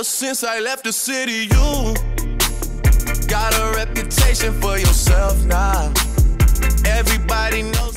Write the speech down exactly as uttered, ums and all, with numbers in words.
Ever since I left the city, you got a reputation for yourself now. Everybody knows